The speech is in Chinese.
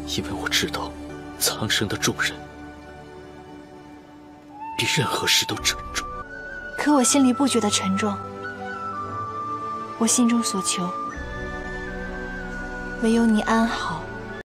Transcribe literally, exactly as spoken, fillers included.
因为我知道，苍生的重任比任何事都沉重。 可我心里不觉得沉重，我心中所求，唯有你安好。